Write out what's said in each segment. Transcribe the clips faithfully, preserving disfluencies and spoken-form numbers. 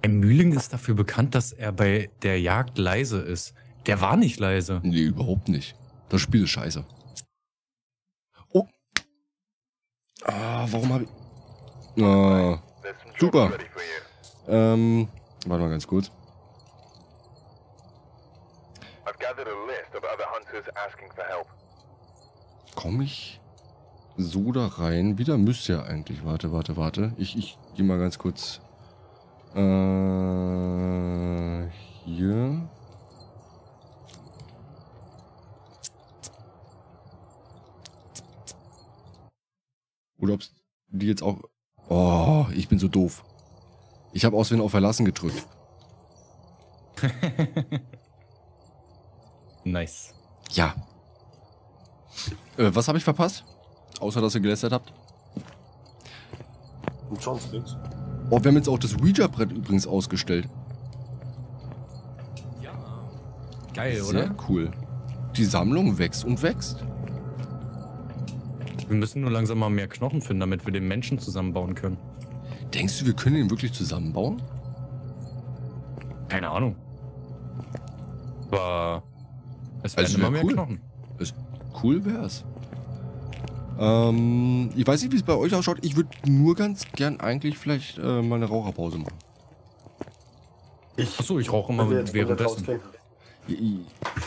Ein Mühling ist dafür bekannt, dass er bei der Jagd leise ist. Der war nicht leise. Nee, überhaupt nicht. Das Spiel ist scheiße. Oh. Ah, warum habe ich... Ah, super. Ähm, warte mal ganz kurz. Komme ich so da rein? Wieder müsste ja eigentlich. Warte, warte, warte. Ich, ich gehe mal ganz kurz... Äh, hier... Oder ob die jetzt auch... Oh, ich bin so doof. Ich habe aus Versehen auf Verlassen gedrückt. Nice. Ja. Äh, was habe ich verpasst? Außer, dass ihr gelästert habt. Und sonst nichts. Oh, wir haben jetzt auch das Ouija-Brett übrigens ausgestellt. Ja. Geil, Sehr oder? cool. Die Sammlung wächst und wächst. Wir müssen nur langsam mal mehr Knochen finden, damit wir den Menschen zusammenbauen können. Denkst du, wir können ihn wirklich zusammenbauen? Keine Ahnung. Aber es werden Also immer wär mehr cool. Knochen. Ist cool wär's. Ähm, ich weiß nicht, wie es bei euch ausschaut. Ich würde nur ganz gern eigentlich vielleicht äh, mal eine Raucherpause machen. Ich, Achso, ich rauche immer wenn wir jetzt komplett währenddessen. rausgehen.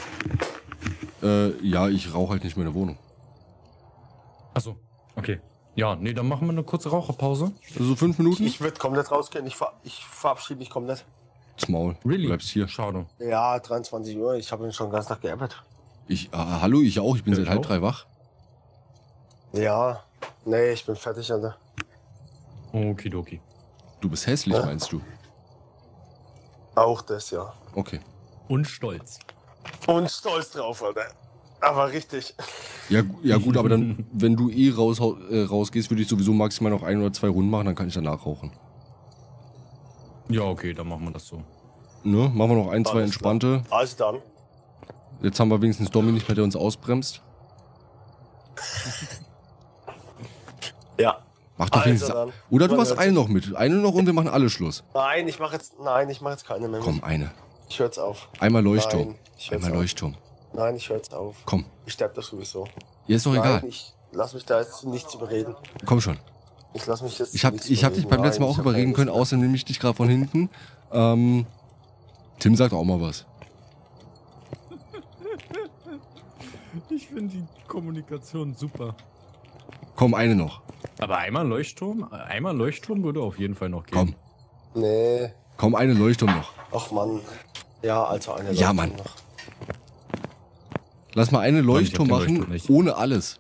Äh, ja, ich rauche halt nicht mehr in der Wohnung. Achso, okay. Ja, nee, dann machen wir eine kurze Raucherpause. Also fünf Minuten? Ich würde komplett rausgehen. Ich, ver ich verabschiede mich komplett. Das Maul. Really? Du bleibst hier. Schade. Ja, dreiundzwanzig Uhr. Ich habe ihn schon den ganzen Tag gearbeitet. Ich, äh, hallo, ich auch. Ich bin Ja, seit ich halb auch. drei wach. Ja. Nee, ich bin fertig, Alter. Okidoki. Du bist hässlich, Ja. meinst du? Auch das, ja. Okay. Und stolz. Und stolz drauf, Alter. Aber richtig. Ja, gu- ja gut, aber dann, wenn du eh raus, äh, rausgehst, würde ich sowieso maximal noch ein oder zwei Runden machen, dann kann ich danach rauchen. Ja, okay, dann machen wir das so. Ne? Machen wir noch ein, zwei Alles entspannte. Also dann. Jetzt haben wir wenigstens Domi nicht mehr, der uns ausbremst. Ja. Mach doch Also wenigstens. dann. Oder du Man machst hört eine sich. noch mit. Eine noch und wir machen alle Schluss. Nein, ich mache jetzt. Nein, ich mache jetzt keine mehr. Komm, Mit. eine. Ich höre jetzt auf. Einmal Leuchtturm. Nein, ich höre jetzt Einmal auf. Leuchtturm. Nein, ich höre jetzt auf. Komm. Ich sterbe doch sowieso. Ihr ist doch Nein, egal. ich lass mich da jetzt nichts überreden. Komm schon. Ich lass mich jetzt Ich hab, nichts ich hab dich überreden. beim letzten Mal Nein, auch ich hab überreden keine können, Lust außer nehme ich dich gerade von hinten. Ähm, Tim sagt auch mal was. Ich finde die Kommunikation super. Komm, eine noch. Aber einmal Leuchtturm, einmal Leuchtturm würde auf jeden Fall noch gehen. Komm. mehr. Nee. Komm, eine Leuchtturm noch. Ach Mann. Ja, also eine Ja, Leuchtturm Mann. noch. Lass mal eine ich hab Leuchtturm den machen, Leuchtturm nicht. ohne alles.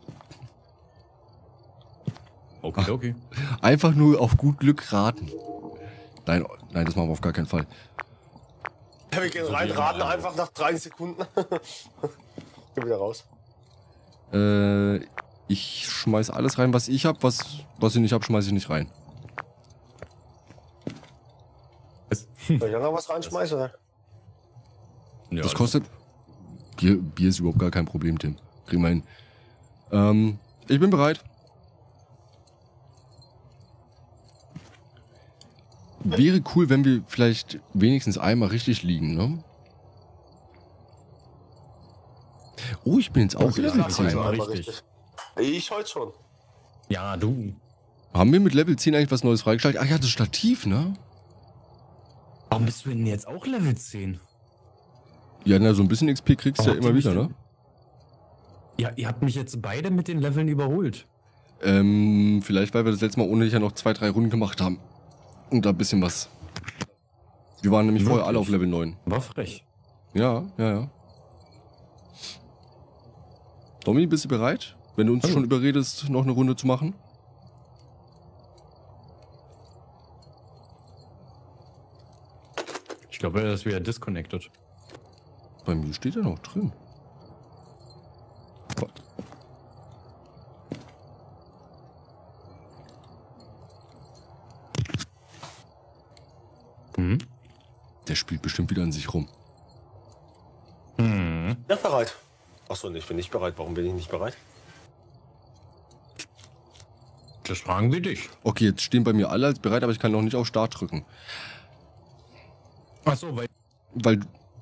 Okay, okay. Einfach nur auf gut Glück raten. Nein, nein, das machen wir auf gar keinen Fall. Ja, wir gehen rein, raten einfach nach drei Sekunden. Geh wieder raus. Äh, ich schmeiß alles rein, was ich hab. Was, was ich nicht hab, schmeiß ich nicht rein. Soll ich da noch was reinschmeißen? Oder? Ja, Das kostet... Bier, Bier ist überhaupt gar kein Problem, Tim. Kriegen wir hin. Ähm, ich bin bereit. Wäre cool, wenn wir vielleicht wenigstens einmal richtig liegen, ne? Oh, ich bin jetzt auch Okay, Level das ist zehn. einmal Einmal richtig. Ich heute schon. Ja, du. Haben wir mit Level zehn eigentlich was Neues freigeschaltet? Ach ja, das Stativ, ne? Warum bist du denn jetzt auch Level zehn? Ja, na, so ein bisschen X P kriegst du ja Warum immer habt ihr wieder, mich ne? Ja, ihr habt mich jetzt beide mit den Leveln überholt. Ähm, vielleicht, weil wir das letzte Mal ohne dich ja noch zwei, drei Runden gemacht haben. Und da ein bisschen was. Wir waren nämlich vorher alle auf Wirklich? Level neun. War frech. Ja, ja, ja. Domi, bist du bereit? Wenn du uns Hallo. schon überredest, noch eine Runde zu machen? Ich glaube, er ist wieder disconnected. Bei mir steht er noch drin. Wa- Hm? Der spielt bestimmt wieder an sich rum. Hm. Ja, bereit. Achso, nee, ich bin nicht bereit. Warum bin ich nicht bereit? Das fragen wir dich. Okay, jetzt stehen bei mir alle als bereit, aber ich kann noch nicht auf Start drücken. Achso, weil... Weil...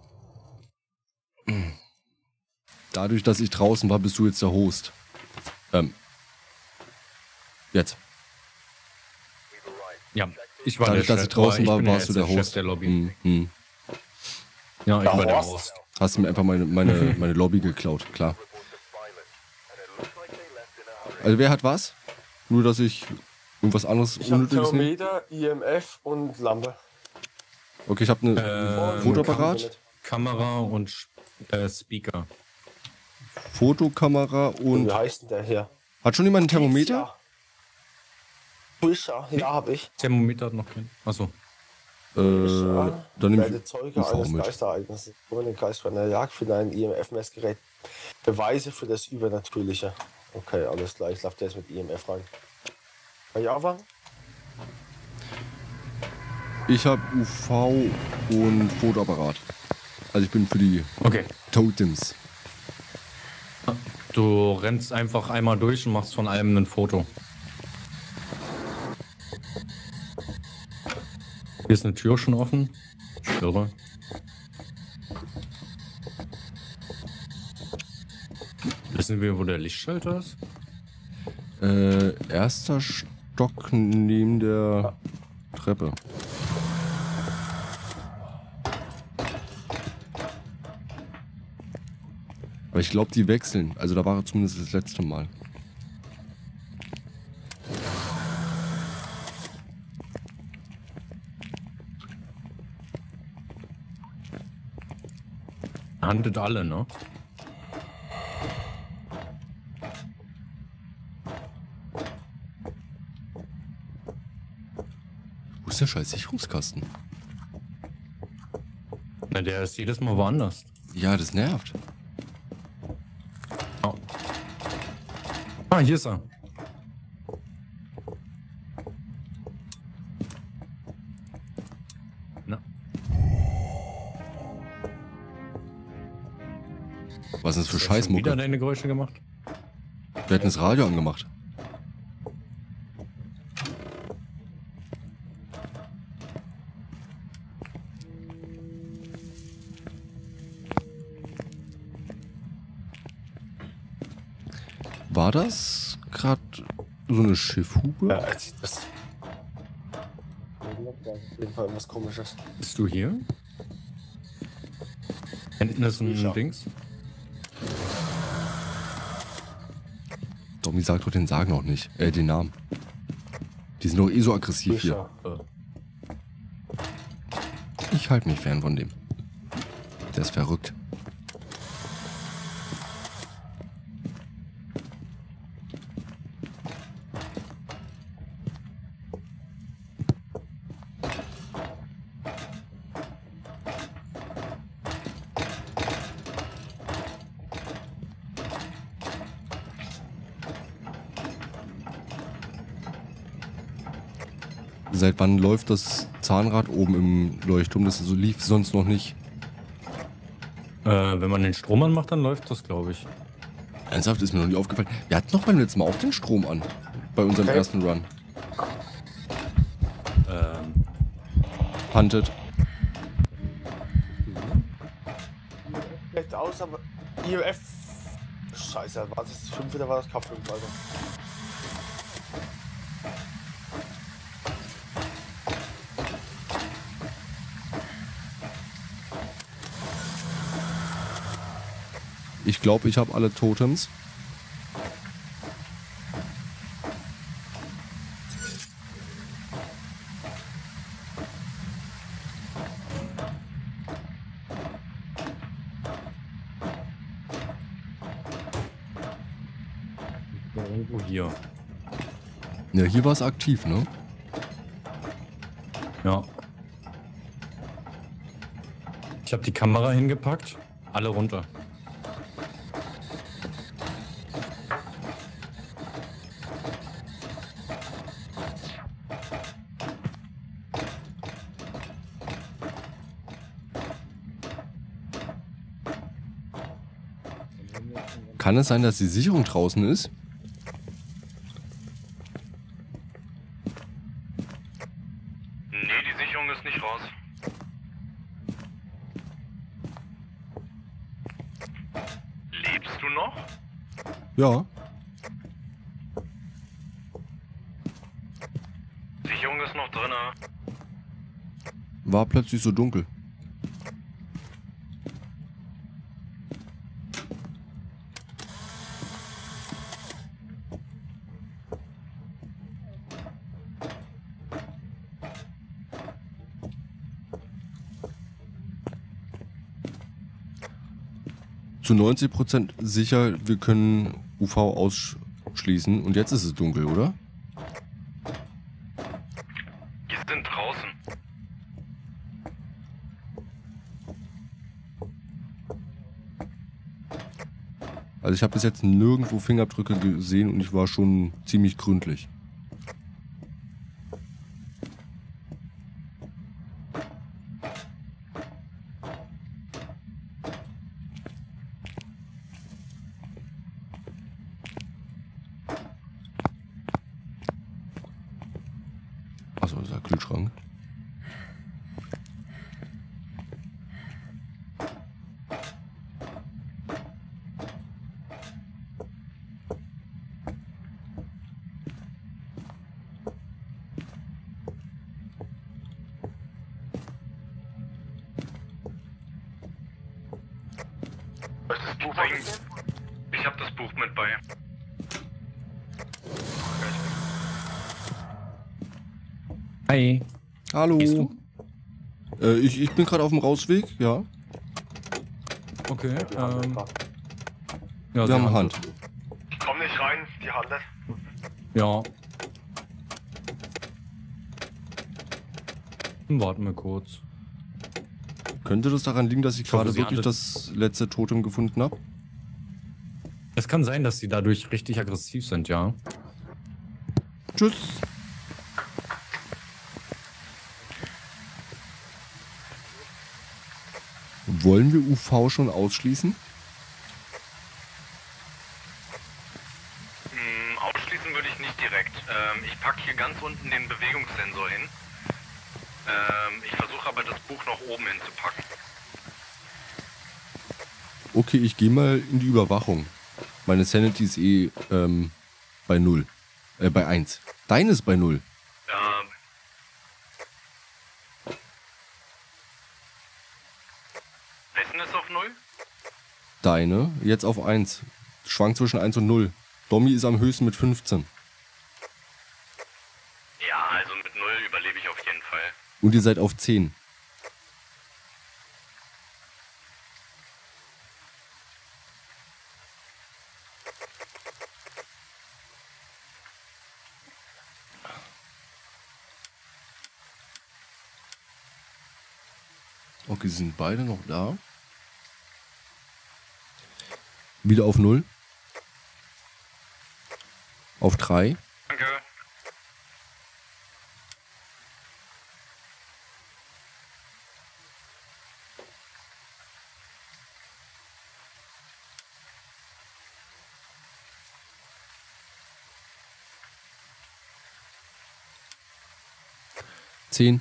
Dadurch, dass ich draußen war, bist du jetzt der Host. Ähm. Jetzt. Ja, ich war Dadurch, der dass ich Chef, draußen aber war, bin ja warst du jetzt der Chef Host. der Lobby. Hm, hm. Ja, ich Der war der Horst? Host. Hast du mir einfach meine, meine, meine Lobby geklaut, klar. Also wer hat was? Nur, dass ich irgendwas anderes Ich habe Unnötiges nehme? Thermometer, I M F und Lampe. Okay, ich habe eine Ähm, Fotoapparat, Kamera und äh, Speaker. Fotokamera Und wie und... heißt denn der hier? Hat schon jemand ein Thermometer? Pusher, ja, habe ich. Thermometer hat noch keinen. Achso. Äh, dann nehme Werde ich Zeuge U V eines mit. Geisterereignisses. Ohne den Geist bei einer Jagd für ein I M F-Messgerät. Beweise für das Übernatürliche. Okay, alles klar. Ich laufe jetzt mit I M F rein. Kann ich anfangen? Ich habe U V und Fotoapparat. Also ich bin für die Okay. Totems. Du rennst einfach einmal durch und machst von allem ein Foto. Hier ist eine Tür schon offen. Irre. Wissen wir, wo der Lichtschalter ist? Äh, erster Stock neben der Treppe. Aber ich glaube, die wechseln. Also da war er zumindest das letzte Mal. Handelt alle, ne? Wo ist der scheiß Sicherungskasten? Na, der ist jedes Mal woanders. Ja, das nervt. Oh. Ah, hier ist er. Na. Was ist das für Hast du schon wieder Scheißmucke? deine Geräusche gemacht? Wir hätten das Radio angemacht. War das gerade so eine Schiffhupe? Ja, als das. Auf jeden Fall irgendwas Komisches. Bist du hier? Hinten ist ein Ja. Dings. Domi sagt doch den Sagen noch nicht. Äh, den Namen. Die sind doch eh so aggressiv hier. Pusher. Ich halte mich fern von dem. Der ist verrückt. Seit wann läuft das Zahnrad oben im Leuchtturm? Das so lief sonst noch nicht. Äh, wenn man den Strom anmacht, dann läuft das, glaube ich. Ernsthaft, ist mir noch nie aufgefallen. Wir hatten doch beim letzten Mal auch den Strom an. Bei unserem Okay. ersten Run. Ähm, Hunted. Schlecht aus, aber I M F. Scheiße, war das fünf oder war das K fünf, Alter? Ich glaube, ich habe alle Totems. irgendwo hier. Ja, hier war es aktiv, ne? Ja. Ich habe die Kamera hingepackt. Alle runter. Kann es sein, dass die Sicherung draußen ist? Nee, die Sicherung ist nicht raus. noch? Ja. Sicherung ist noch drin. War plötzlich so dunkel. Zu neunzig Prozent sicher, wir können U V ausschließen. Und jetzt ist es dunkel, oder? Wir sind draußen. Also ich habe bis jetzt nirgendwo Fingerabdrücke gesehen und ich war schon ziemlich gründlich. Achso, das ist der Kühlschrank. Das Buch ich habe das Buch mit bei. Hi. Hallo. Gehst du? Äh, ich, ich bin gerade auf dem Rausweg, ja. Okay, Ja, ähm... Ja, wir haben Hand. Hand. Ich komm nicht rein, die handelt. Ja. Warten wir kurz. Könnte das daran liegen, dass ich, ich hoffe, gerade Sie wirklich handelt. das letzte Totem gefunden habe? Es kann sein, dass sie dadurch richtig aggressiv sind, ja. Tschüss. Wollen wir U V schon ausschließen? Hm, ausschließen würde ich nicht direkt. Ähm, ich packe hier ganz unten den Bewegungssensor hin. Ähm, ich versuche aber das Buch noch oben hinzupacken. Okay, ich gehe mal in die Überwachung. Meine Sanity ist eh ähm, bei null. Äh, bei eins. Deine ist bei null. Ähm. Wessen ist auf null? Deine jetzt auf eins. Schwankt zwischen eins und null. Domi ist am höchsten mit fünfzehn. Ja, also mit null überlebe ich auf jeden Fall. Und ihr seid auf zehn. Okay, sie sind beide noch da. Wieder auf null. Auf drei. Danke. zehn.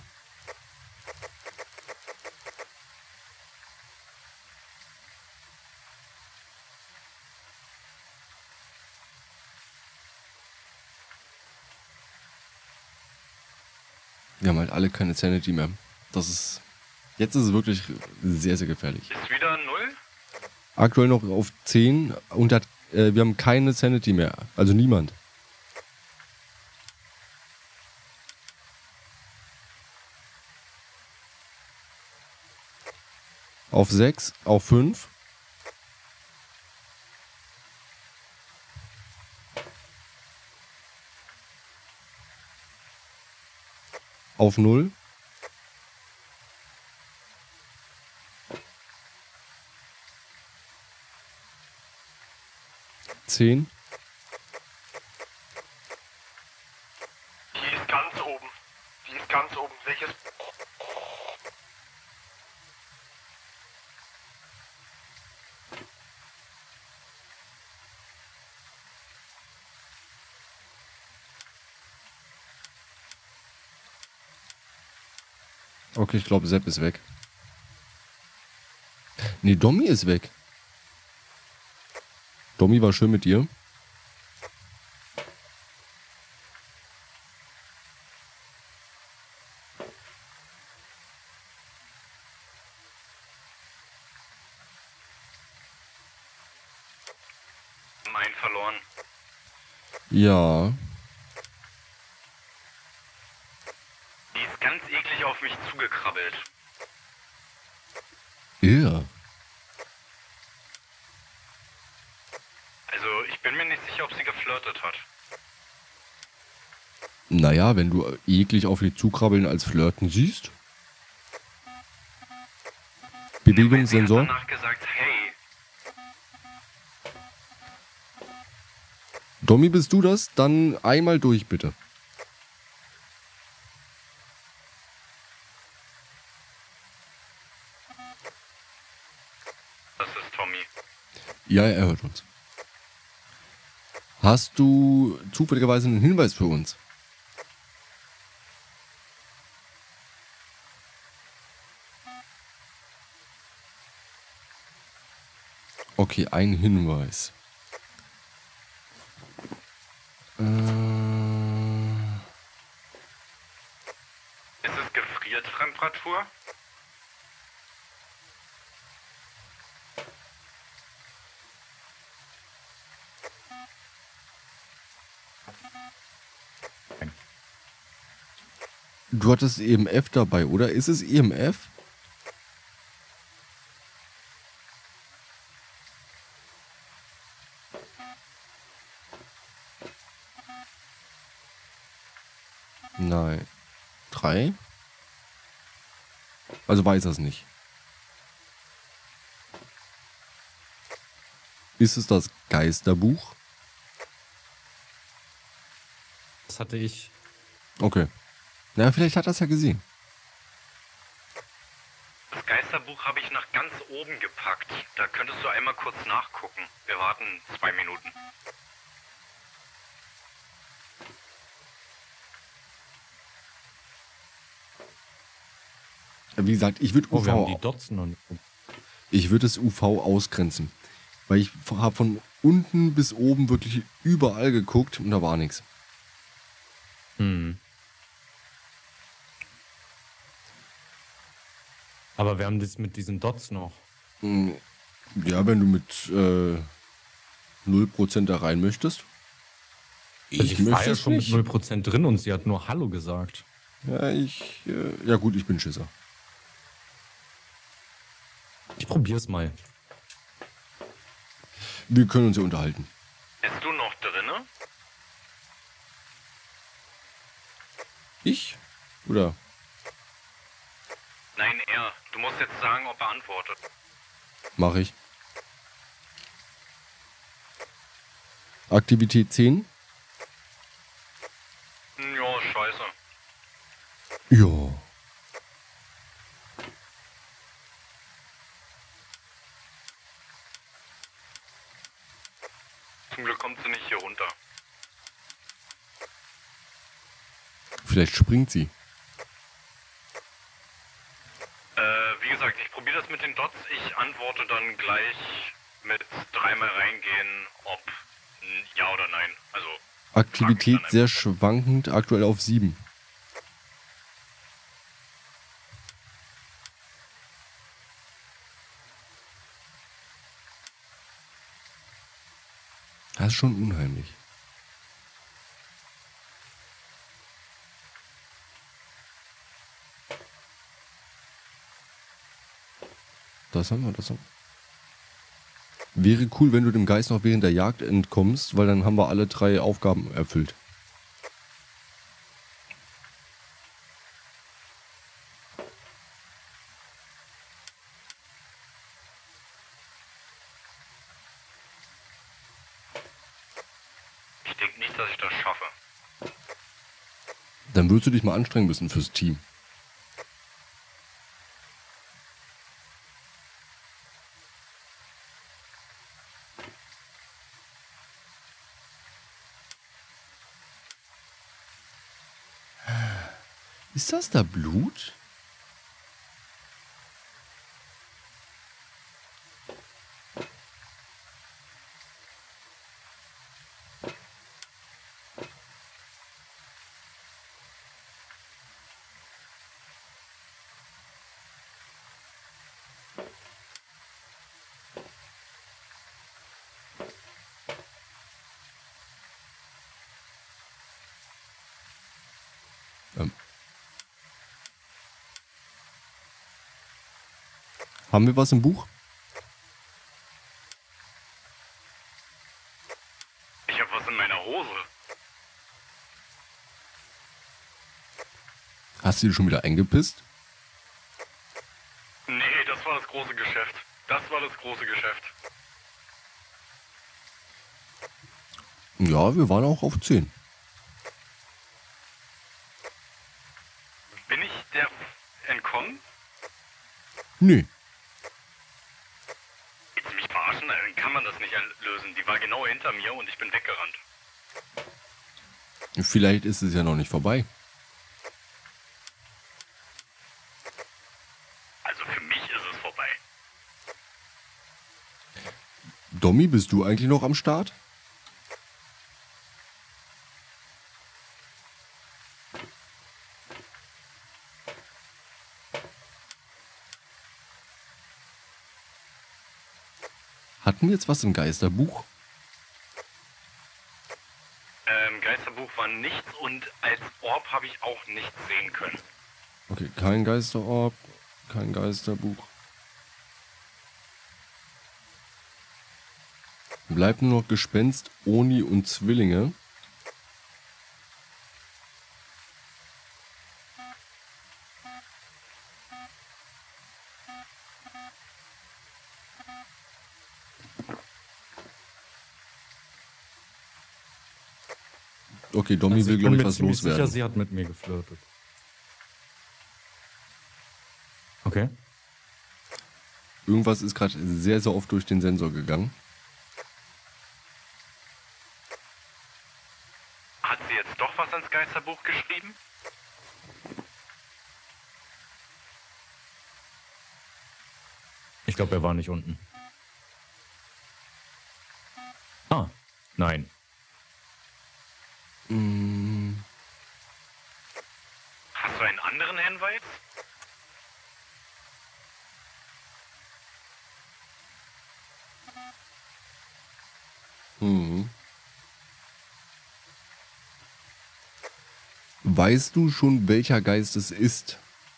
Wir haben halt alle keine Sanity mehr. Das ist... Jetzt ist es wirklich sehr, sehr gefährlich. Ist wieder null? Aktuell noch auf zehn und hat, äh, wir haben keine Sanity mehr. Also niemand. Auf sechs, auf fünf. Auf null. zehn. Die ist ganz oben. Die ist ganz oben. Welches? Okay, ich glaube, Sepp ist weg. Nee, Domi ist weg. Domi, war schön mit dir. Mein verloren. Ja. Die ist ganz eklig auf mich zugekrabbelt. Ja. Also ich bin mir nicht sicher, ob sie geflirtet hat. Naja, wenn du eklig auf die zukrabbeln als Flirten siehst. Bewegungssensor. Sie hat danach gesagt, hey. Domi, bist du das? Dann einmal durch, bitte. Das ist Tommy. Ja, er hört uns. Hast du zufälligerweise einen Hinweis für uns? Okay, ein Hinweis. Äh, Ist es Gefriertemperatur? du hattest E M F dabei, oder? Ist es E M F? Nein. Drei? Also weiß er es nicht. Ist es das Geisterbuch? Das hatte ich. Okay. Na, vielleicht hat er es ja gesehen. Das Geisterbuch habe ich nach ganz oben gepackt. Da könntest du einmal kurz nachgucken. Wir warten zwei Minuten. Wie gesagt, ich würde Oh, wir haben U V, die Dots noch nicht. ich würde das U V ausgrenzen. Weil ich habe von unten bis oben wirklich überall geguckt und da war nichts. Hm. Aber wir haben das mit diesen Dots noch. Ja, wenn du mit äh, null Prozent da rein möchtest. Also ich war ja es schon nicht. mit null Prozent drin und sie hat nur Hallo gesagt. Ja, ich. Äh, ja, gut, ich bin Schisser. Ich probier's mal. Wir können uns ja unterhalten. Bist du noch drinne? Ich? Oder? Nein, er. Du musst jetzt sagen, ob er antwortet. Mache ich. Aktivität zehn? Ja, scheiße. Ja. Zum Glück kommt sie nicht hier runter. Vielleicht springt sie. Äh, wie gesagt, ich probiere das mit den Dots. Ich antworte dann gleich mit dreimal reingehen, ob n- ja oder nein. Also Aktivität frag mich dann sehr schwankend, aktuell auf sieben. Das ist schon unheimlich. Das haben wir, das haben wir. Wäre cool, wenn du dem Geist noch während der Jagd entkommst, weil dann haben wir alle drei Aufgaben erfüllt. Ich denke nicht, dass ich das schaffe. Dann würdest du dich mal anstrengen müssen fürs Team. Ist das da Blut? Haben wir was im Buch? Ich habe was in meiner Hose. Hast du dir schon wieder eingepisst? Nee, das war das große Geschäft. Das war das große Geschäft. Ja, wir waren auch auf zehn. Bin ich der entkommen? Nee. Willst du mich verarschen? Dann kann man das nicht lösen. Die war genau hinter mir und ich bin weggerannt. Vielleicht ist es ja noch nicht vorbei. Also für mich ist es vorbei. Domi, bist du eigentlich noch am Start? Hatten wir jetzt was im Geisterbuch? Ähm, Geisterbuch war nichts und als Orb habe ich auch nichts sehen können. Okay, kein Geisterorb, kein Geisterbuch. Bleibt nur noch Gespenst, Oni und Zwillinge. Okay, Domi Also will, ich glaube bin ich, mir was ziemlich sicher, loswerden. sie hat mit mir geflirtet. Okay. Irgendwas ist gerade sehr, sehr oft durch den Sensor gegangen. Hat sie jetzt doch was ins Geisterbuch geschrieben? Ich glaube, er war nicht unten. Ah, nein. Mm, Hast du einen anderen Hinweis? mhm. Weißt du schon, welcher Geist es ist?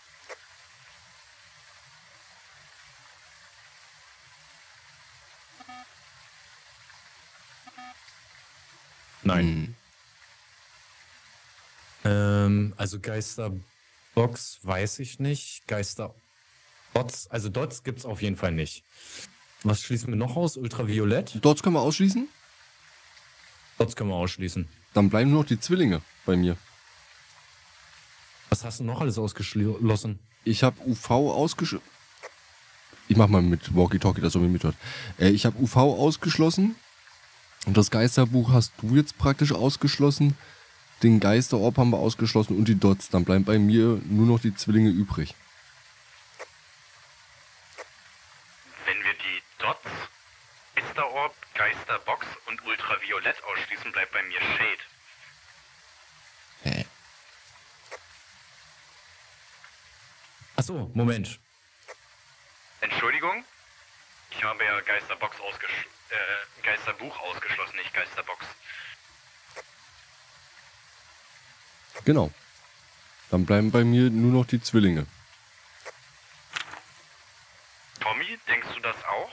Nein. Hm. Ähm, also Geisterbox weiß ich nicht. Geisterbots, also Dots gibt's auf jeden Fall nicht. Was schließen wir noch aus? Ultraviolett? Dort können wir ausschließen. Dots können wir ausschließen. Dann bleiben nur noch die Zwillinge bei mir. Was hast du noch alles ausgeschlossen? Ich habe U V ausgeschlossen. Ich mach mal mit Walkie-Talkie, dass er mir mithört. Äh, ich habe U V ausgeschlossen. Und das Geisterbuch hast du jetzt praktisch ausgeschlossen. Den Geisterorb haben wir ausgeschlossen und die Dots. Dann bleiben bei mir nur noch die Zwillinge übrig. Wenn wir die Dots, Geisterorb, Geisterbox und Ultraviolett ausschließen, bleibt bei mir Shade. Hä? Achso, Moment. Entschuldigung? Ich habe ja Geisterbox ausgesch äh, Geisterbuch ausgeschlossen, nicht Geisterbox. Genau. Dann bleiben bei mir nur noch die Zwillinge. Tommy, denkst du das auch?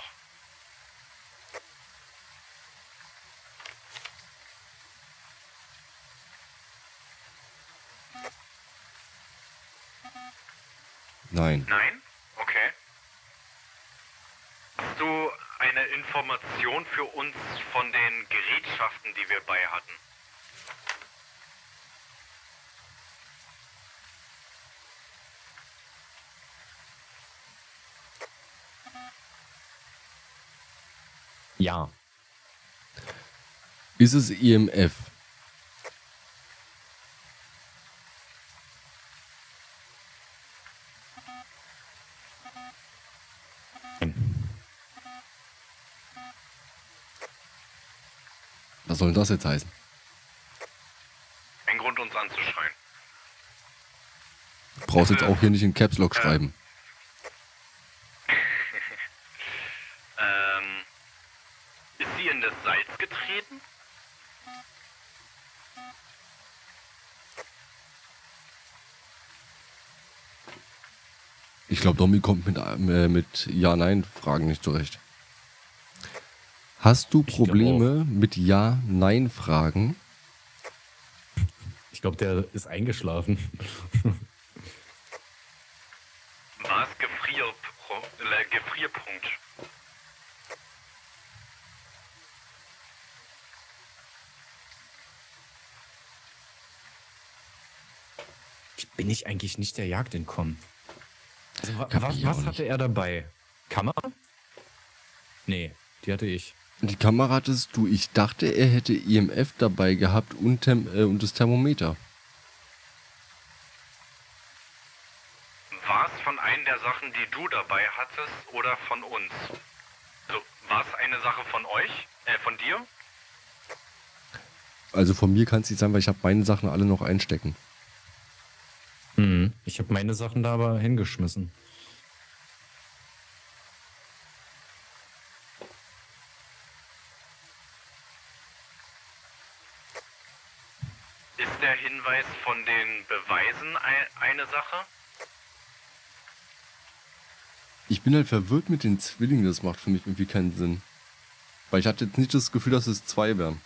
Nein. Nein? Okay. Hast du eine Information für uns von den Gerätschaften, die wir bei hatten? Ja. Ist es E M F? Was soll denn das jetzt heißen? Ein Grund, uns anzuschreien. Du brauchst jetzt auch hier nicht in Caps Lock schreiben. Ähm, ist sie in das Salz getreten? Ich glaube, Domi kommt mit, äh, mit Ja-Nein-Fragen nicht zurecht. Hast du Probleme mit Ja-Nein-Fragen? Ich glaube, der ist eingeschlafen. War es Gefrier, äh, Gefrierpunkt? Bin ich eigentlich nicht der Jagd entkommen? Also, wa Kann was, ich auch was nicht. hatte er dabei? Kamera? Nee, die hatte ich. Die Kamera hattest du. Ich dachte, er hätte E M F dabei gehabt und, Tem äh, und das Thermometer. War es von einer der Sachen, die du dabei hattest, oder von uns? Also, war es eine Sache von euch? Äh, von dir? Also von mir kann es nicht sein, weil ich habe meine Sachen alle noch einstecken. Mhm. Ich habe meine Sachen da aber hingeschmissen. Ist der Hinweis von den Beweisen ein, eine Sache? Ich bin halt verwirrt mit den Zwillingen, das macht für mich irgendwie keinen Sinn. Weil ich hatte jetzt nicht das Gefühl, dass es zwei wären.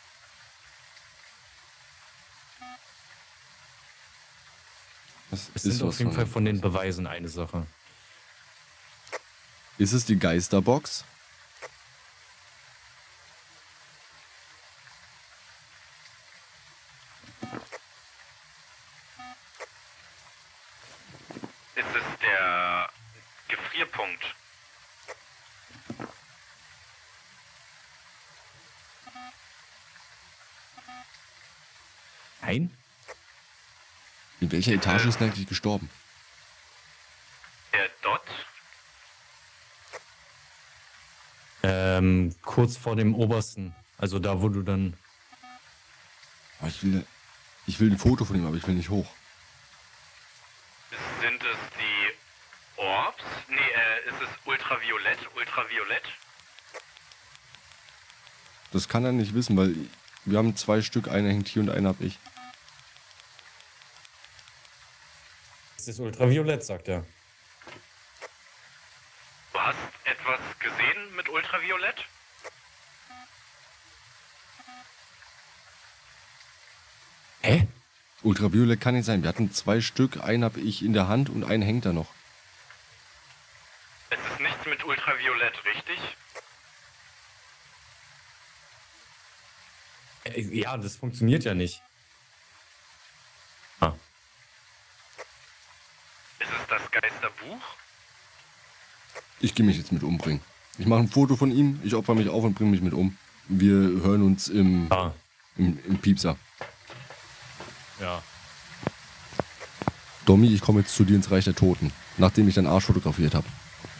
Was Es ist sind auf was jeden von- Fall von den Beweisen eine Sache. Ist es die Geisterbox? Ist es der Gefrierpunkt? Nein? In welcher Etage ist denn eigentlich gestorben? Der Dot? Ähm, kurz vor dem obersten. Also da, wo du dann... Oh, ich will, ich will ein Foto von ihm, aber ich will nicht hoch. Sind es die Orbs? Nee, äh, ist es Ultraviolett? Ultraviolett? Das kann er nicht wissen, weil wir haben zwei Stück, einer hängt hier und einer hab ich. Es ist ultraviolett, sagt er. Du hast etwas gesehen mit Ultraviolett? Hä? Ultraviolett kann nicht sein. Wir hatten zwei Stück, einen hab ich in der Hand und einen hängt da noch. Es ist nichts mit Ultraviolett, richtig? Äh, Ja, das funktioniert ja nicht. Ah. Ist es das Geisterbuch? Ich gehe mich jetzt mit umbringen. Ich mache ein Foto von ihm, ich opfer mich auf und bringe mich mit um. Wir hören uns im, Ah. im, im Piepser. Ja. Domi, ich komme jetzt zu dir ins Reich der Toten, nachdem ich deinen Arsch fotografiert habe.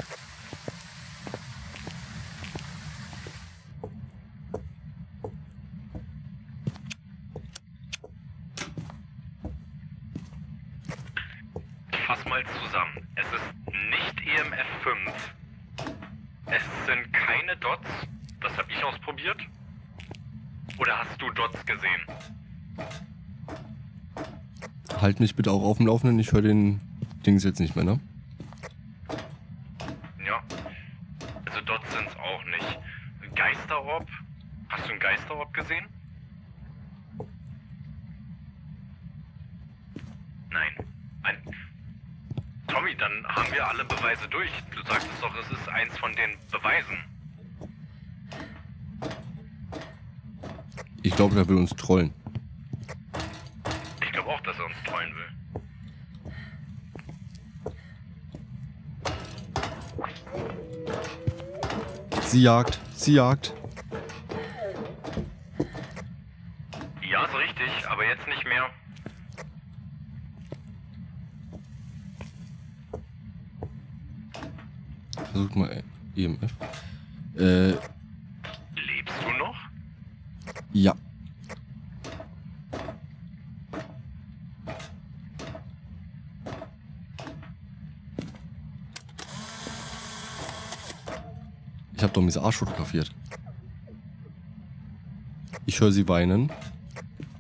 Fass mal zusammen. Es ist nicht E M F fünf. Es sind keine Dots. Das habe ich ausprobiert. Oder hast du Dots gesehen? Halt mich bitte auch auf dem Laufenden, ich höre den Dings jetzt nicht mehr, ne? Ja. Also Dots sind es auch nicht. Geisterorb? Hast du einen Geisterorb gesehen? Nein. Ein Tommy, dann haben wir alle Beweise durch. Du sagtest doch, es ist eins von den Beweisen. Ich glaube, der will uns trollen. Ich glaube auch, dass er uns trollen will. Sie jagt, sie jagt. Ja, ist richtig, aber jetzt nicht mehr. Versucht mal E M F. Äh, Lebst du noch? ja. Ich habe Dommys Arsch fotografiert. Ich höre sie weinen.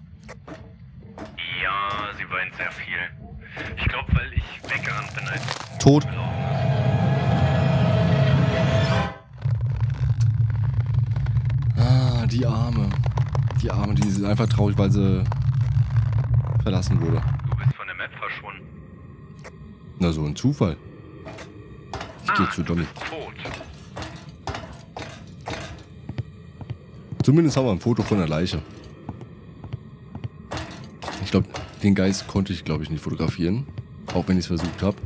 Ja, sie weint sehr viel. Ich glaube, weil ich weggerannt bin, als Tot. Ah, die Arme. Die Arme, die sind einfach traurig, weil sie verlassen wurde. Du bist von der Map verschwunden. Na, so ein Zufall. Ich gehe zu Dommy. Tot. Zumindest haben wir ein Foto von der Leiche. Ich glaube, den Geist konnte ich, glaube ich, nicht fotografieren. Auch wenn ich es versucht habe.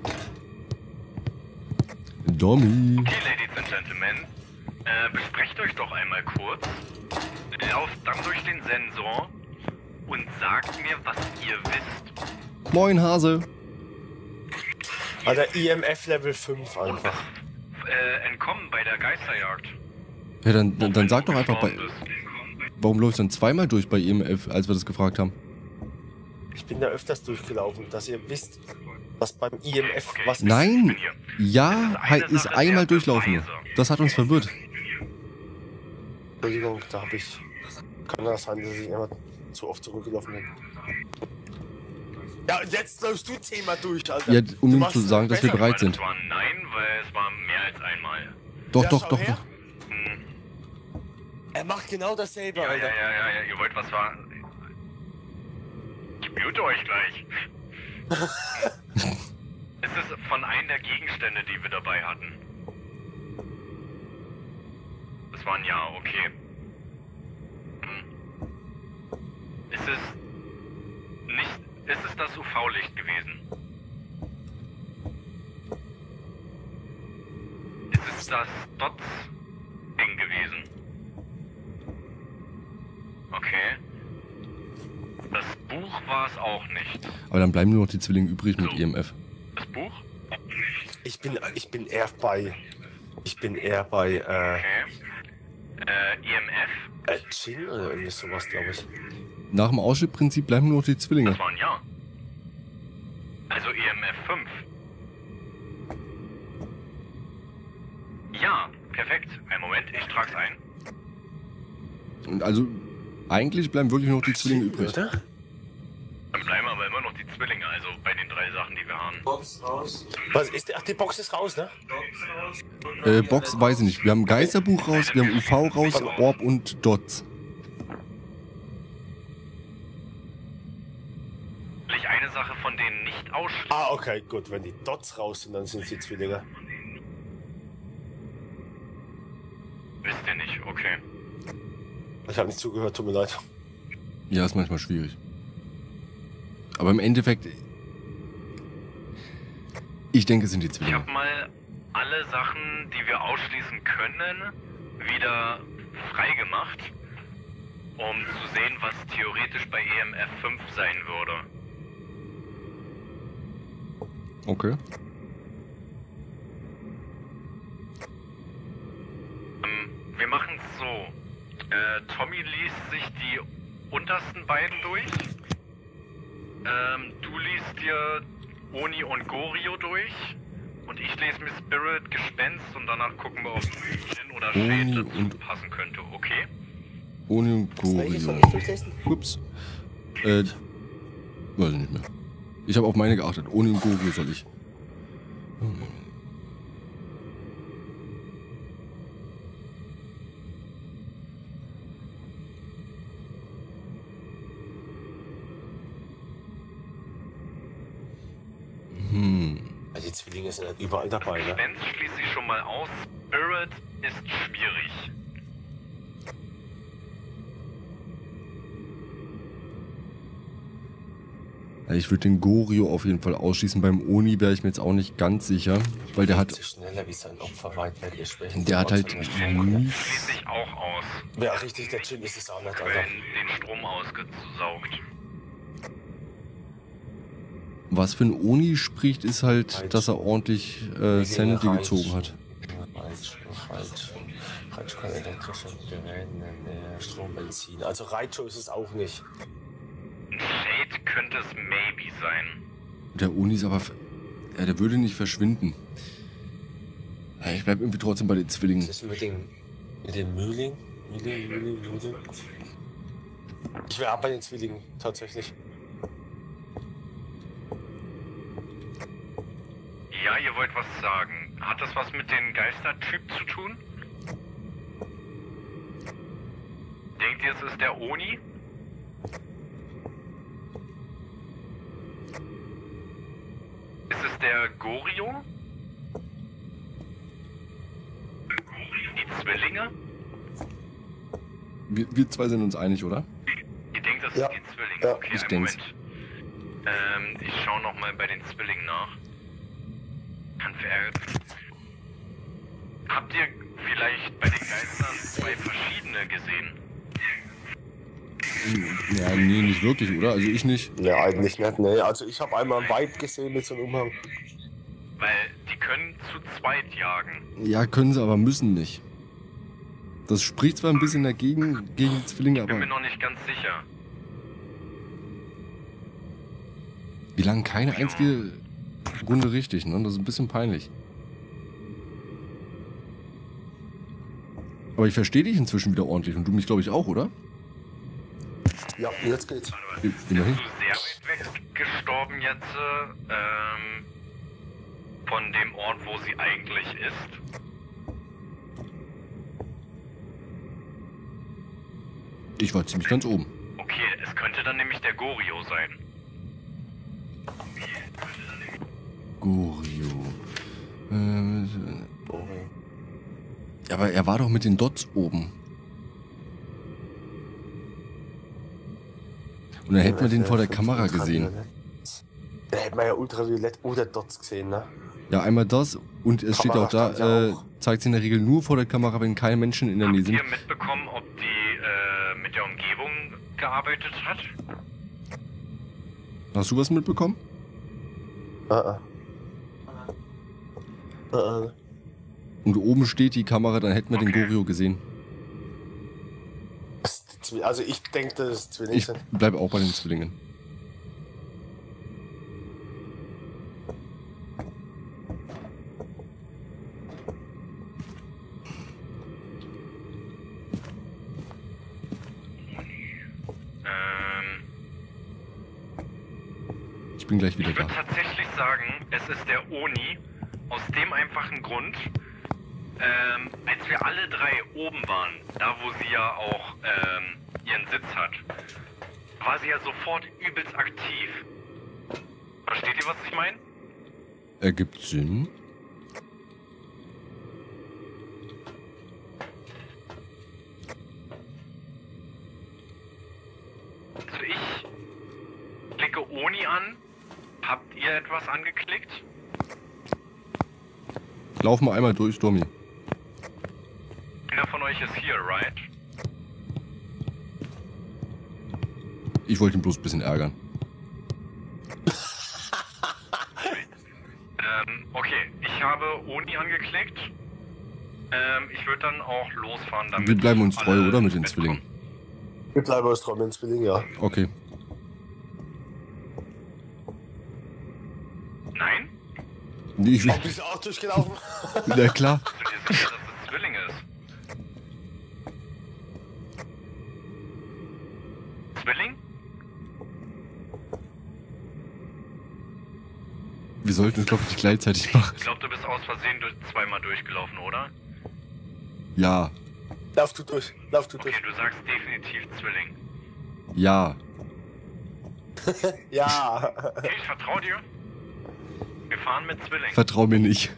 Dommy. Okay, Ladies and Gentlemen. Äh, besprecht euch doch einmal kurz. Lauft dann durch den Sensor und sagt mir, was ihr wisst. Moin, Hase. Alter, I M F Level fünf einfach. Äh, entkommen bei der Geisterjagd. Ja, dann, dann, dann sag doch einfach bei... Gestorben bist. Warum läufst du dann zweimal durch bei E M F, als wir das gefragt haben? Ich bin da öfters durchgelaufen, dass ihr wisst, was beim I M F Okay, was okay. ist. Ich bin Nein! hier. Ja, Das ist halt eine ist Sache einmal der durchlaufen. Beweise. Das hat uns verwirrt. Entschuldigung, da habe ich. Kann das sein, dass ich immer zu oft zurückgelaufen bin? Ja, und jetzt läufst du zehnmal durch, Alter. Ja, um Du ihm machst zu es sagen, dass wir besser. bereit Das sind. war ein Nein, weil es war mehr als einmal. Doch, Ja, doch, schau doch, her. doch. Hm. Er macht genau dasselbe, Ja, ja, Alter. ja, ja, ja, ihr wollt was sagen. Ich mute euch gleich. Es ist von einem der Gegenstände, die wir dabei hatten. Das war ein Ja, okay. Hm. Es ist nicht. Es ist das U V-Licht gewesen. Es ist das Dots-Ding gewesen. Okay. Das Buch war es auch nicht. Aber dann bleiben nur noch die Zwillinge übrig mit E M F. Das Buch? Ich bin, ich bin eher bei. Ich bin eher bei, äh, Okay. Äh, E M F? äh Chill oder irgendwie sowas, glaube ich. Nach dem Ausschnittprinzip bleiben nur noch die Zwillinge. Das war ein Ja. Also E M F fünf. Ja, perfekt. Einen Moment, ich trag's ein. Und also, eigentlich bleiben wirklich nur noch die Zwillinge übrig. Oder? Dann bleiben aber immer noch die Zwillinge, also bei den drei Sachen, die wir haben. Was ist, ach, die Box ist raus, ne? Äh, Box weiß ich nicht. Wir haben Geisterbuch raus, wir haben U V raus, Orb und Dots. Will ich eine Sache von denen nicht ausschließen? Ah, okay, gut. Wenn die Dots raus sind, dann sind sie Zwillinge. Wisst ihr nicht, okay. Ich habe nicht zugehört, tut mir leid. Ja, ist manchmal schwierig. Aber im Endeffekt, ich denke, es sind die Ich Zwillinge. habe mal alle Sachen, die wir ausschließen können, wieder freigemacht, um zu sehen, was theoretisch bei E M F fünf sein würde. Okay. Ähm, wir machen es so. Äh, Tommy liest sich die untersten beiden durch. Ähm, du liest dir Oni und Gorio durch. Und ich lese mir Spirit, Gespenst und danach gucken wir, ob Jin oder Oni Shade dazu und- passen könnte, okay? Ohne Welches soll Gorio. ich durchlesen? Ups. Äh, weiß ich nicht mehr. Ich habe auf meine geachtet. Ohne Gorio soll ich. Hm. Ja, die Zwillinge sind halt überall dabei, ne? Gespenst schließe ich schon mal aus. Spirit ist schwierig. Ich würde den Gorio auf jeden Fall ausschließen. Beim Oni wäre ich mir jetzt auch nicht ganz sicher, weil der hat, So schneller wie sein Opfer weit weg ist. sprechen der Sie hat halt trotzdem nicht. mies. Schließe ich auch aus. Ja, richtig, der Chill ist es auch nicht, Alter. Wenn den Strom ausgesaugt. Was für ein Oni spricht, ist halt, dass er ordentlich äh, Sanity gezogen hat. Reitsch, Reitsch, Reitsch kann elektrische Geräten, äh, Strom, Benzin. Also Reitsch ist es auch nicht. Ein Shade könnte es maybe sein. Der Oni ist aber, f- ja, der würde nicht verschwinden. Ja, ich bleib irgendwie trotzdem bei den Was Zwillingen. ist mit dem, mit dem Mühling? Mühling, Mühling, Mühling? Ich wäre auch bei den Zwillingen, tatsächlich. Ja, ihr wollt was sagen. Hat das was mit den Geistertyp zu tun? Denkt ihr, es ist der Oni? Ist es der Gorio? Die Zwillinge? Wir, wir zwei sind uns einig, oder? Ihr denkt, das Ja. sind die Zwillinge? Ja, okay, ich einen denk's. Moment. Ähm, ich schaue nochmal bei den Zwillingen nach. Kann verärgert. Habt ihr vielleicht bei den Geistern zwei verschiedene gesehen? Ja, nee, nicht wirklich, oder? Also ich nicht. Ne, eigentlich nicht. Nee, also ich habe einmal einen Vibe gesehen mit so einem Umhang. Weil die können zu zweit jagen. Ja, können sie, aber müssen nicht. Das spricht zwar ein bisschen dagegen, gegen die Zwillinge, Bin mir aber noch nicht ganz sicher. wie lange keine einzige Runde richtig, ne? Das ist ein bisschen peinlich. Aber ich verstehe dich inzwischen wieder ordentlich und du mich, glaube ich, auch, oder? Ja, jetzt geht's. I- Immerhin. Bist du sehr weit weg gestorben jetzt, äh, ähm, von dem Ort, wo sie eigentlich ist? Ich war ziemlich ganz oben. Okay, es könnte dann nämlich der Gorio sein. Gorio. Ähm, aber er war doch mit den Dots oben. Und dann hätten wir den vor der Kamera gesehen. Da hätten wir ja Ultraviolett oder Dots gesehen, ne? Ja, einmal das und es steht auch da, Kamera stand ja äh, auch. zeigt sie in der Regel nur vor der Kamera, wenn keine Menschen in der Nähe Habt sind. ihr mitbekommen, ob die äh, mit der Umgebung gearbeitet hat? Hast du was mitbekommen? Ah, ah. Ah, ah. Und oben steht die Kamera, dann hätten wir den Okay. Gorio gesehen. Das ist die Zwi- Also ich denke, das ist Zwillinge Ich sind. bleib auch bei den Zwillingen. Ähm, Ich bin gleich wieder ich würde da. tatsächlich sagen, es ist der Oni, aus dem einfachen Grund, ähm, als wir alle drei oben waren, da wo sie ja auch ähm, ihren Sitz hat, war sie ja sofort übelst aktiv. Versteht ihr, was ich meine? Ergibt Sinn. Also ich klicke Oni an. Habt ihr etwas angeklickt? Lauf mal einmal durch, Domi. Einer von euch ist hier, right? Ich wollte ihn bloß ein bisschen ärgern. Ähm, okay, ich habe Oni angeklickt. Ähm, ich würde dann auch losfahren, damit Wir bleiben uns treu, alle oder? Mit den mitkommen. Zwillingen. Wir bleiben aus Träumen Zwillinge, ja. Okay. Nein? Nee, ich, Oh, bist du auch durchgelaufen? na klar. Bist du dir sicher, dass es Zwilling ist? Zwilling? Wir sollten es, glaube ich, nicht gleichzeitig machen. Ich glaube, du bist aus Versehen durch, zweimal durchgelaufen, oder? Ja. Lauf du durch, lauf du Okay, durch. du sagst definitiv Zwilling. Ja. Ja. Okay, ich vertraue dir. Wir fahren mit Zwilling. Vertrau mir nicht.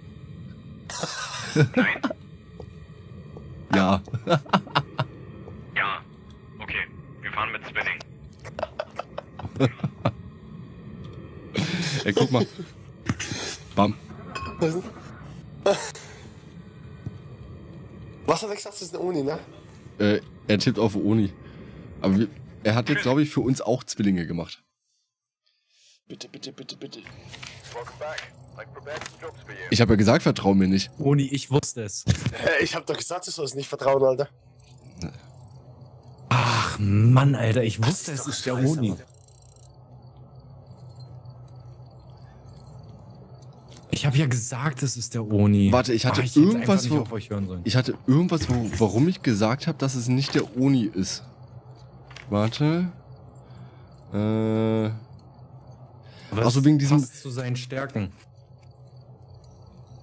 Nein? Ja. Ja. Okay, wir fahren mit Zwilling. Ey, guck mal. Bam. Was hat er gesagt, das ist eine Uni, ne? Äh, er tippt auf Oni. Aber wir, er hat jetzt, glaube ich, für uns auch Zwillinge gemacht. Bitte, bitte, bitte, bitte. Ich habe ja gesagt, vertrau mir nicht. Oni, ich wusste es. Äh, Ich hab doch gesagt, du sollst nicht vertrauen, Alter. Ach Mann, Alter, ich wusste, es doch ist der scheiße, Oni. Alter. Ich habe ja gesagt, es ist der Oni. Warte, ich hatte Ah, ich hätte irgendwas, einfach nicht wo- auf euch hören sollen. Ich hatte irgendwas, wo, warum ich gesagt habe, dass es nicht der Oni ist. Warte. Äh. Was Ach so, wegen diesem- passt zu seinen Stärken.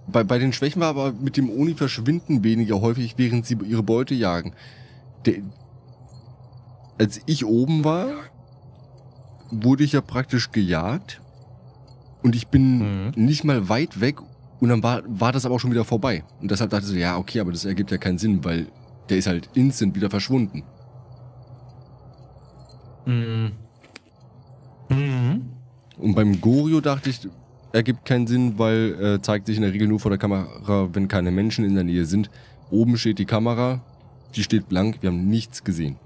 bei, bei den Schwächen war aber mit dem Oni verschwinden weniger häufig, während sie ihre Beute jagen. Der, als ich oben war, wurde ich ja praktisch gejagt und ich bin mhm. nicht mal weit weg und dann war, war das aber auch schon wieder vorbei. Und deshalb dachte ich so, ja okay, aber das ergibt ja keinen Sinn, weil der ist halt instant wieder verschwunden. Mhm. Mhm. Und beim Goryo dachte ich, ergibt keinen Sinn, weil äh, zeigt sich in der Regel nur vor der Kamera, wenn keine Menschen in der Nähe sind. Oben steht die Kamera, die steht blank, wir haben nichts gesehen.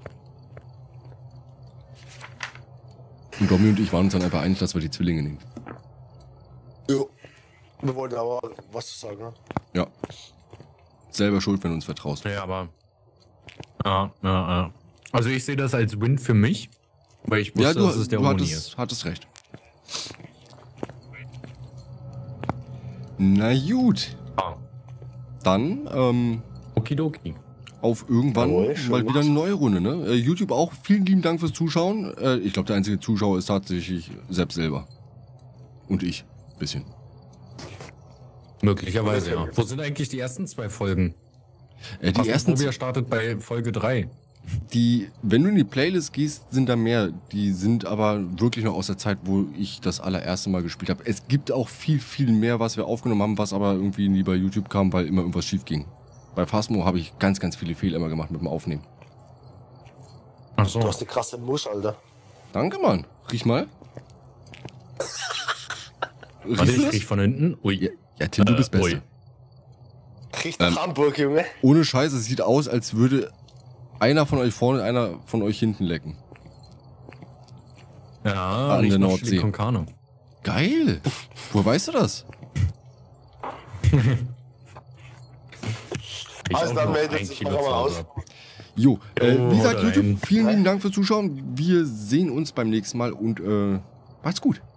Und Domi und ich waren uns dann einfach einig, dass wir die Zwillinge nehmen. Ja. Wir wollten aber was zu sagen, ne? Ja. Selber schuld, wenn du uns vertraust. Ja, aber... Ja, ja, ja. Also ich sehe das als Win für mich, weil ich wusste, ja, du, dass es der du Oni hattest, ist. hattest recht. Na gut. Ah. Dann, ähm... Okidoki. Auf irgendwann Jawohl, mal wieder eine neue Runde, ne? Äh, YouTube auch, vielen lieben Dank fürs Zuschauen. Äh, ich glaube, der einzige Zuschauer ist tatsächlich Sepp selber. Und ich. Bisschen. Möglicherweise, ja. Wo sind eigentlich die ersten zwei Folgen? Äh, die ersten Phasmophobia startet bei Folge drei. Die, wenn du in die Playlist gehst, sind da mehr. Die sind aber wirklich noch aus der Zeit, wo ich das allererste Mal gespielt habe. Es gibt auch viel, viel mehr, was wir aufgenommen haben, was aber irgendwie nie bei YouTube kam, weil immer irgendwas schief ging. Bei Phasmo habe ich ganz, ganz viele Fehler immer gemacht mit dem Aufnehmen. Ach so. Du hast eine krasse Musch, Alter. Danke, Mann. Riech mal. Warte, Riechst du ich das? riech von hinten. Ui. Ja, ja, Tim, du Äh, bist besser. ui. Riecht nach Ähm. Hamburg, Junge. Ohne Scheiße, es sieht aus, als würde einer von euch vorne, einer von euch hinten lecken. Ja, an riecht der nach Nordsee. Chili con Carne. Geil. Woher weißt du das? Ich Also auch dann noch meldet ein sich Kilo mal zu aus. Hause. Jo, äh, Jo, wie gesagt, haut rein. YouTube, vielen lieben Dank fürs Zuschauen. Wir sehen uns beim nächsten Mal und äh, macht's gut.